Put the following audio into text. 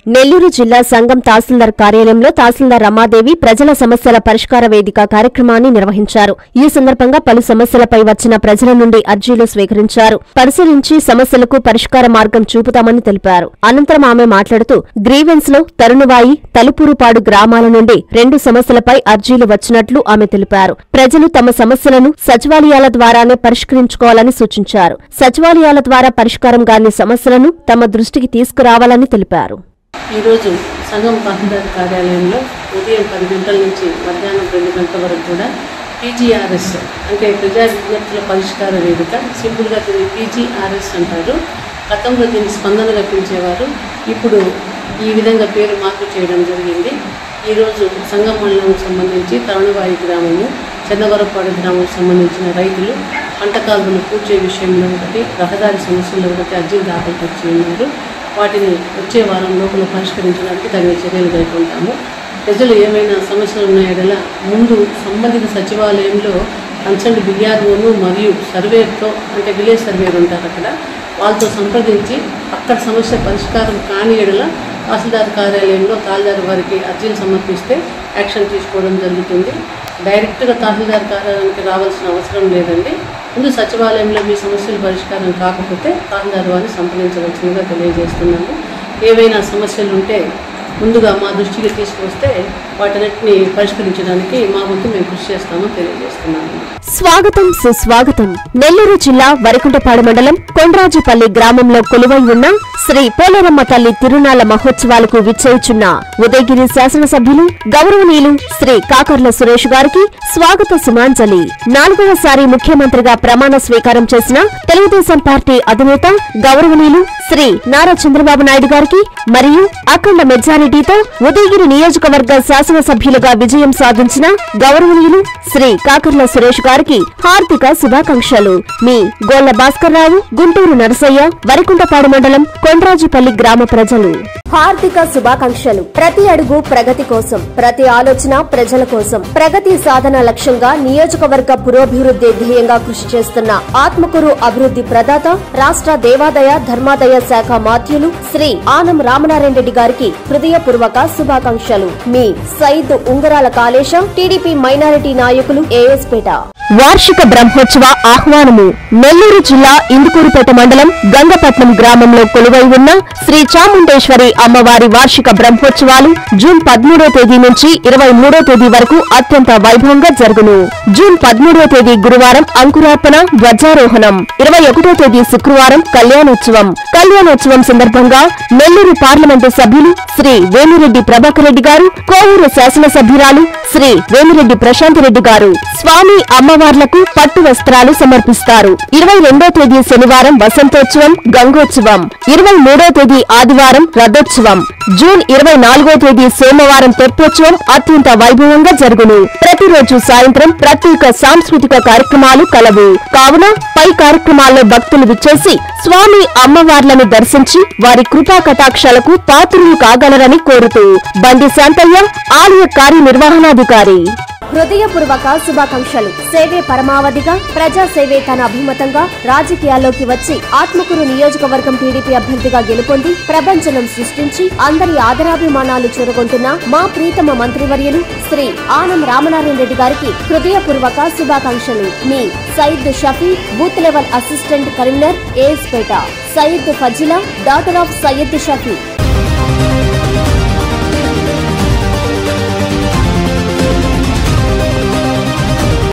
నెల్లూరు జిల్లా సంఘం తహసీల్దార్ కార్యాలయంలో తహసీల్దార్ రమాదేవి ప్రజల సమస్యల పరిష్కార వేదిక కార్యక్రమాన్ని నిర్వహించారు. ఈ సందర్భంగా పలు సమస్యలపై వచ్చిన ప్రజల నుండి అర్జీలు స్వీకరించారు. పరిశీలించి సమస్యలకు పరిష్కార మార్గం చూపుతామని తెలిపారు. అనంతరం ఆమె మాట్లాడుతూ గ్రీవెన్స్ లో తరుణువాయి, తలుపూరుపాడు గ్రామాల నుండి 2 సమస్యలపై అర్జీలు వచ్చినట్లు ఆమె తెలిపారు. ప్రజలు తమ సమస్యలను సచివాలయాల ద్వారానే పరిష్కరించుకోవాలని సూచించారు. సచివాలయాల ద్వారా పరిష్కారం కాని సమస్యలను తమ దృష్టికి తీసుకురావాలని తెలిపారు. ఈరోజు సంఘం తహసీల్దార్ కార్యాలయంలో ఉదయం 10 గంటల నుంచి మధ్యాహ్నం 2 గంటల వరకు కూడా PGRS అంటే ప్రజా విజ్ఞప్తుల పరిష్కార వేదిక, సింపుల్గా దీన్ని PGRS అంటారు. గతంలో దీన్ని స్పందనగా పిలిచేవారు. ఇప్పుడు ఈ విధంగా పేరు మార్పు చేయడం జరిగింది. ఈరోజు సంఘం మండలానికి సంబంధించి తరుణవాయి గ్రామము, చందవరపాడు గ్రామానికి సంబంధించిన రైతులు పంట కాలువలు పూడ్చే విషయంలో ఒకటి, రహదారి సమస్యల్లో ఒకటి అర్జీలు దాఖలు పరిచి ఉన్నారు. వాటిని వచ్చే వారం లోపల పరిష్కరించడానికి తగిన చర్యలు కైకొంటాము. ప్రజలు ఏమైనా సమస్యలు ఉన్నాయో ముందు సంబంధిత సచివాలయంలో కన్సర్న్ BROను మరియు సర్వేతో అంటే విలేజ్ సర్వేలు ఉంటారు అక్కడ, వాళ్ళతో సంప్రదించి అక్కడ సమస్య పరిష్కారం కాని ఎడల తహసీల్దార్ కార్యాలయంలో తహసీల్దార్ వారికి అర్జీలు సమర్పిస్తే యాక్షన్ తీసుకోవడం జరుగుతుంది. డైరెక్ట్గా తహసీల్దార్ కార్యాలయానికి రావాల్సిన అవసరం లేదండి. ముందు సచివాలయంలో మీ సమస్యలు పరిష్కారం కాకపోతే తహసీల్దార్ వారిని సంప్రదించవలసిందిగా తెలియజేస్తున్నాము. ఏవైనా సమస్యలు ఉంటే ముందుగా మా దృష్టికి తీసుకొస్తే వాటన్నిటిని పరిష్కరించడానికి మా వంతు మేము కృషి చేస్తామని తెలియజేస్తున్నాము. స్వాగతం సుస్వాగతం. నెల్లూరు జిల్లా వరికుంటపాడు మండలం కొండ్రాజుపల్లి గ్రామంలో కొలువై ఉన్న శ్రీ పోలేరమ్మ తల్లి తిరునాళ్ల మహోత్సవాలకు విచ్చేయుచున్న ఉదయగిరి శాసనసభ్యులు గౌరవనీయులు శ్రీ కాకర్ల సురేష్ గారికి స్వాగత సుమాంజలి. 4వసారి ముఖ్యమంత్రిగా ప్రమాణ స్వీకారం చేసిన తెలుగుదేశం పార్టీ అధినేత గౌరవనీయులు శ్రీ నారా చంద్రబాబు నాయుడు గారికి మరియు అఖండ మెజారిటీతో ఉదయగిరి నియోజకవర్గ శాసనసభ్యులుగా విజయం సాధించిన గౌరవనీయులు శ్రీ కాకర్ల సురేష్ గారికి హార్దిక శుభాకాంక్షలు. మీ గోళ్ల భాస్కర్ రావు, గుంటూరు నరసయ్య, వరికుంటపాడు మండలం కొండ్రాజుపల్లి గ్రామ ప్రజలు. హార్దిక శుభాకాంక్షలు. ప్రతి అడుగు ప్రగతి కోసం, ప్రతి ఆలోచన ప్రజల కోసం, ప్రగతి సాధన లక్ష్యంగా నియోజకవర్గ పురోభివృద్ధి ధ్యేయంగా కృషి చేస్తున్న ఆత్మకూరు అభివృద్ధి ప్రదాత, రాష్ట్ర దేవాదాయ ధర్మాదాయ శాఖ మాధ్యులు శ్రీ ఆనం రామనారాయణ రెడ్డి గారికి హృదయపూర్వక శుభాకాంక్షలు. మీ సైద్ ఉంగరాల కాళేశ, టీడీపీ మైనారిటీ నాయకులు, ఏఎస్పేట. వార్షిక బ్రహ్మోత్సవ ఆహ్వానము. నెల్లూరు జిల్లా ఇందుకూరుపేట మండలం గంగపట్నం గ్రామంలో కొలువై ఉన్న శ్రీ చాముండేశ్వరి అమ్మవారి వార్షిక బ్రహ్మోత్సవాలు జూన్ 13వ తేదీ నుంచి 23వ తేదీ వరకు అత్యంత వైభవంగా జరుగును. జూన్ 13వ తేదీ గురువారం అంకురార్పణ, ధ్వజారోహణం, 21వ తేదీ శుక్రవారం కళ్యాణోత్సవం. కళ్యాణోత్సవం సందర్భంగా నెల్లూరు పార్లమెంటు సభ్యులు శ్రీ వేమిరెడ్డి ప్రభాకర్ రెడ్డి గారు, కోవూరు శాసనసభ్యురాలు శ్రీ వేమిరెడ్డి ప్రశాంత్ రెడ్డి గారు స్వామి అమ్మవార్లకు పట్టు వస్త్రాలు సమర్పిస్తారు. 22వ తేదీ శనివారం వసంతోత్సవం, గంగోత్సవం, 23వ తేదీ ఆదివారం రథోత్సవం, జూన్ 24వ తేదీ సోమవారం తెప్పోత్సవం అత్యంత వైభవంగా జరుగును. ప్రతిరోజు సాయంత్రం ప్రత్యేక సాంస్కృతిక కార్యక్రమాలు కలవు. కావున పై కార్యక్రమాల్లో భక్తులు విచ్చేసి స్వామి అమ్మవార్లను దర్శించి వారి కృపా కటాక్షాలకు పాత్రులు కాగలరని కోరుతూ బండి శాంతయ్య, ఆలయ కార్యనిర్వహణాధికారి. హృదయపూర్వక శుభాకాంక్షలు. సేవే పరమావధిగా, ప్రజా సేవే తన అభిమతంగా రాజకీయాల్లోకి వచ్చి ఆత్మకూరు నియోజకవర్గం టీడీపీ అభ్యర్థిగా గెలుపొంది ప్రపంచనం సృష్టించి అందరి ఆదరాభిమానాలు చూరగొంటున్న మా ప్రీతమ మంత్రివర్యులు శ్రీ ఆనం రామనారాయణ రెడ్డి గారికి హృదయపూర్వక శుభాకాంక్షలు. మీ Sayeed Shafi, booth level assistant convener, ఏఎస్పేట. Sayeed Fazila, daughter of Syed Shafi.